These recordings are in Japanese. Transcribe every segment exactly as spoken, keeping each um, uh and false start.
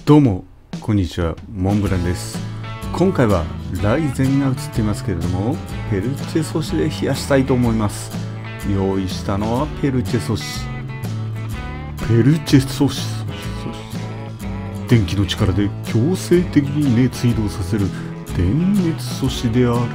どうもこんにちは、モンブランです。今回はライゼンが映っていますけれども、ペルチェ素子で冷やしたいと思います。用意したのはペルチェ素子。ペルチェ素子。電気の力で強制的に熱移動させる電熱素子である。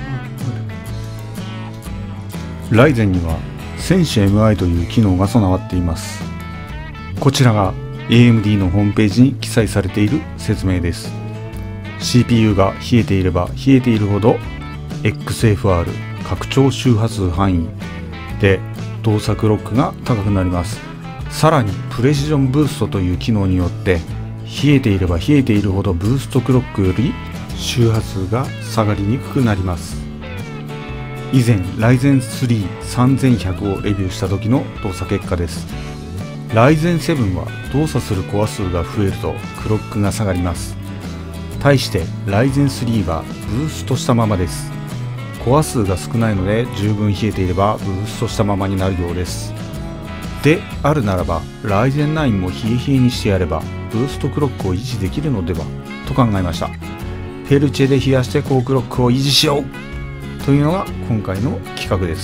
ライゼンには戦士 エムアイ という機能が備わっています。こちらが エーエムディー のホームページに記載されている説明です。 シーピーユー が冷えていれば冷えているほど エックスエフアール 拡張周波数範囲で動作ロックが高くなります。さらにプレシジョンブーストという機能によって冷えていれば冷えているほどブーストクロックより周波数が下がりにくくなります。以前ライゼンスリーさんぜんひゃくをレビューした時の動作結果です。ライゼンセブンは動作するコア数が増えるとクロックが下がります。対してライゼンスリーはブーストしたままです。コア数が少ないので十分冷えていればブーストしたままになるようです。であるならばライゼンナインも冷え冷えにしてやればブーストクロックを維持できるのではと考えました。ペルチェで冷やして高クロックを維持しようというのが今回の企画です。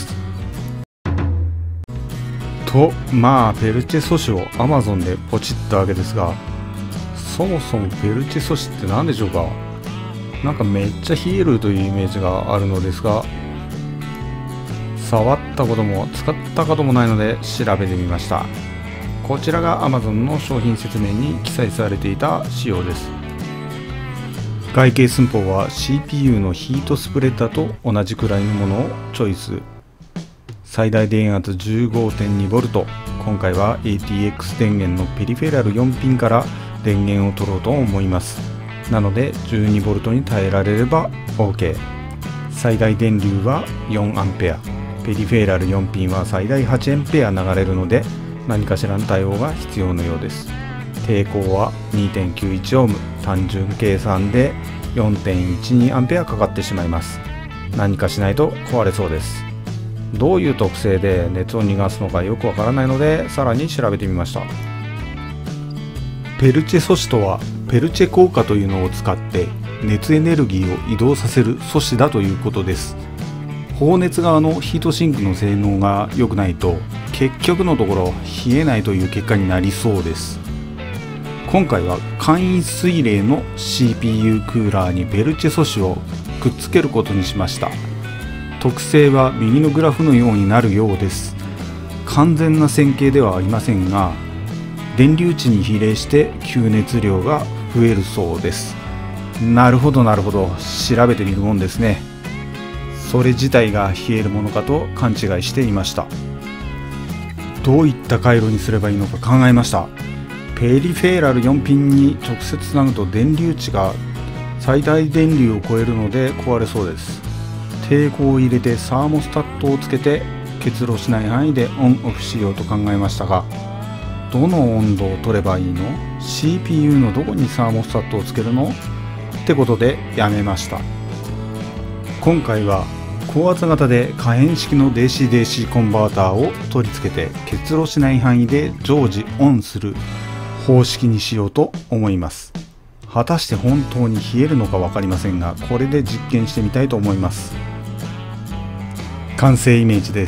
とまあペルチェ素子を アマゾン でポチったわけですが、そもそもペルチェ素子って何でしょうか。なんかめっちゃ冷えるというイメージがあるのですが、触ったことも使ったこともないので調べてみました。こちらが アマゾン の商品説明に記載されていた仕様です。外形寸法は シーピーユー のヒートスプレッダーと同じくらいのものをチョイス。最大電圧 じゅうごてんにボルト。 今回は エーティーエックス 電源のペリフェラルよんピンから電源を取ろうと思います。なので じゅうにボルト に耐えられれば OK。 最大電流は よんアンペア。ペリフェラルよんピンは最大はちエンペア流れるので何かしらの対応が必要のようです。抵抗は にてんきゅういちオーム。単純計算で よんてんいちにアンペアかかってしまいます。何かしないと壊れそうです。どういう特性で熱を逃がすのかよくわからないのでさらに調べてみました。ペルチェ素子とはペルチェ効果というのを使って熱エネルギーを移動させる素子だということです。放熱側のヒートシンクの性能が良くないと結局のところ冷えないという結果になりそうです。今回は簡易水冷の シーピーユー クーラーにペルチェ素子をくっつけることにしました。特性は右のグラフのようになるようです。完全な線形ではありませんが電流値に比例して吸熱量が増えるそうです。なるほどなるほど、調べてみるもんですね。それ自体が冷えるものかと勘違いしていました。どういった回路にすればいいのか考えました。ペリフェラルよんピンに直接つなぐと電流値が最大電流を超えるので壊れそうです。抵抗を入れてサーモスタットをつけて結露しない範囲でオンオフしようと考えましたが、どの温度を取ればいいの？ シーピーユー のどこにサーモスタットをつけるの？ってことでやめました。今回は高圧型で可変式の ディーシーディーシー コンバーターを取り付けて結露しない範囲で常時オンする方式にしようと思います。果たして本当に冷えるのか分かりませんが、これで実験してみたいと思います。完成イメージです。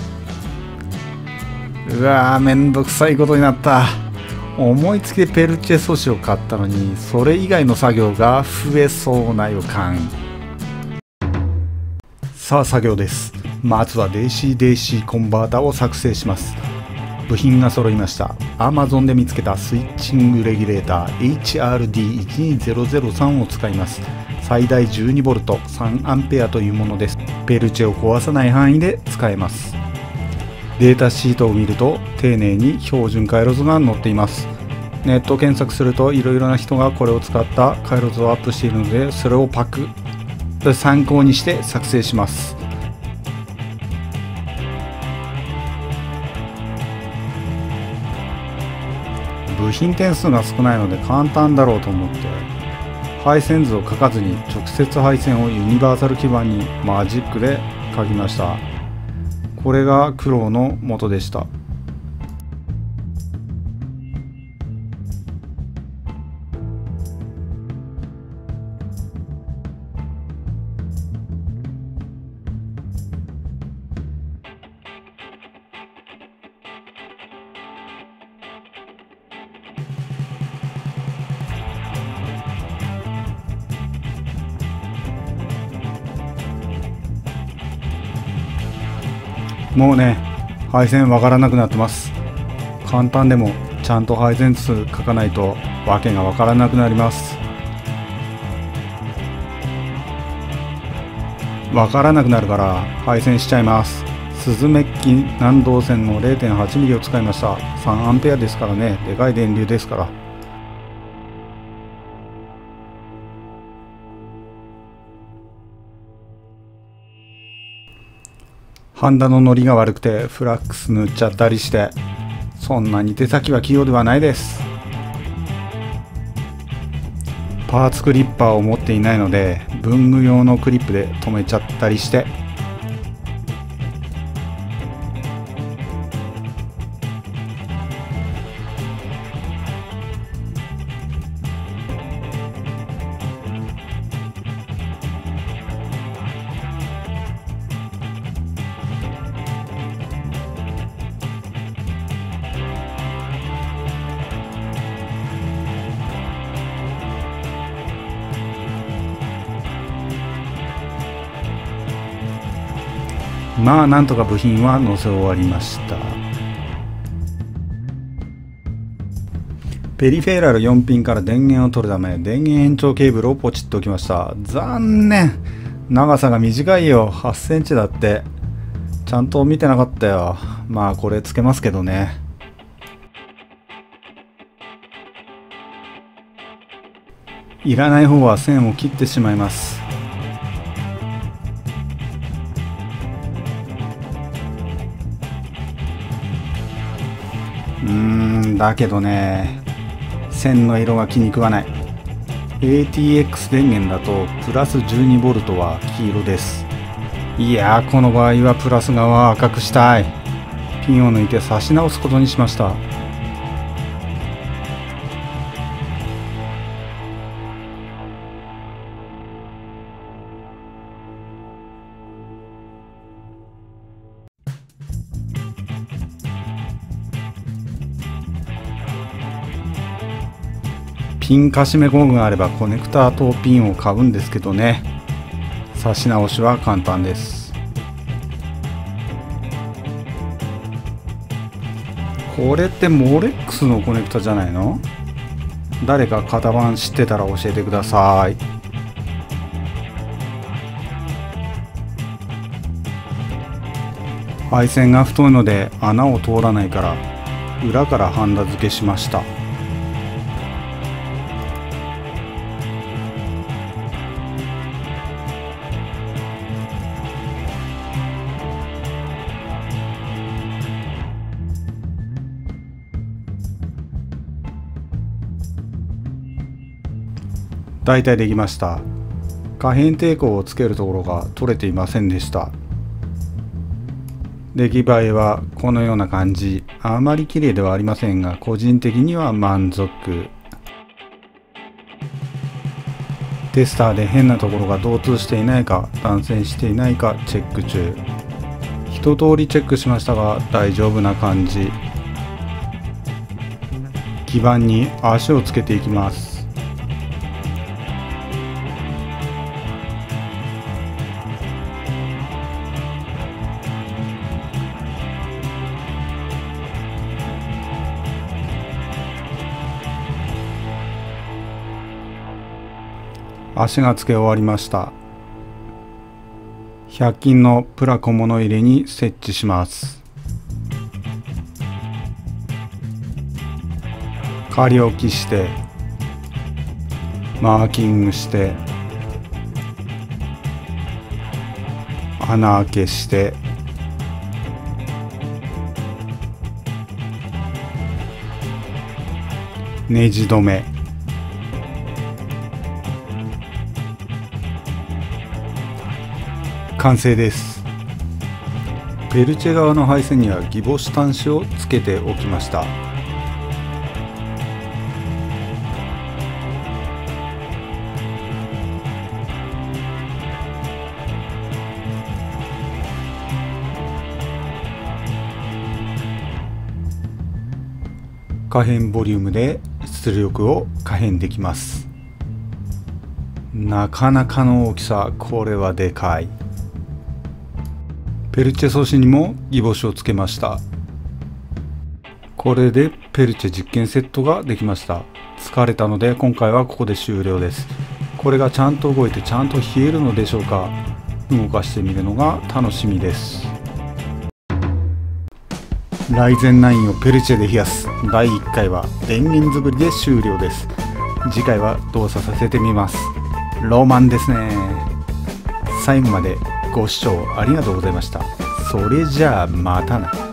うわー、めんどくさいことになった。思いつきでペルチェ素子を買ったのにそれ以外の作業が増えそうな予感。さあ作業です。まずは ディーシーディーシー コンバーターを作成します。部品が揃いました。 アマゾン で見つけたスイッチングレギュレーター エイチアールディーいちにゼロゼロさん を使います。最大 じゅうにボルト さんアンペアというものです。ペルチェを壊さない範囲で使えます。データシートを見ると丁寧に標準回路図が載っています。ネット検索するといろいろな人がこれを使った回路図をアップしているので、それをパクッ参考にして作成します。部品点数が少ないので簡単だろうと思って配線図を書かずに直接配線をユニバーサル基板にマジックで書きました。これが苦労の元でした。 もうね、配線わからなくなってます。簡単でもちゃんと配線数書かないとわけがわからなくなります。わからなくなるから配線しちゃいます。スズメッキ南導線の れいてんはちミリ を使いました。さんアンペアですからね、でかい電流ですから。ハンダのノリが悪くてフラックス塗っちゃったりして、そんなに手先は器用ではないです。パーツクリッパーを持っていないので文具用のクリップで留めちゃったりして、まあなんとか部品は載せ終わりました。ペリフェラルよんピンから電源を取るため電源延長ケーブルをポチッと置きました。残念、長さが短いよ。はちセンチだって。ちゃんと見てなかったよ。まあこれつけますけどね。いらない方は線を切ってしまいます。うーんだけどね、線の色が気に食わない。 エーティーエックス 電源だとプラス じゅうにボルト は黄色です。いやー、この場合はプラス側は赤くしたい。ピンを抜いて差し直すことにしました。ピンカシメ工具があればコネクターとピンを買うんですけどね。差し直しは簡単です。これってモレックスのコネクタじゃないの？誰か型番知ってたら教えてください。配線が太いので穴を通らないから裏からハンダ付けしました。大体できました。可変抵抗をつけるところが取れていませんでした。出来栄えはこのような感じ。あまり綺麗ではありませんが個人的には満足。テスターで変なところが同通していないか断線していないかチェック中。一通りチェックしましたが大丈夫な感じ。基板に足をつけていきます。足が付け終わりました。ひゃく均のプラ小物入れに設置します。仮置きしてマーキングして穴開けしてネジ止め。完成です。ペルチェ側の配線にはギボシ端子をつけておきました。可変ボリュームで出力を可変できます。なかなかの大きさ、これはでかい。 ペルチェ素子にもギボシをつけました。これでペルチェ実験セットができました。疲れたので今回はここで終了です。これがちゃんと動いてちゃんと冷えるのでしょうか。動かしてみるのが楽しみです。ライゼンナインをペルチェで冷やすだいいっかいは電源作りで終了です。次回は動作させてみます。ロマンですね。最後までご視聴ありがとうございました。それじゃあまたな。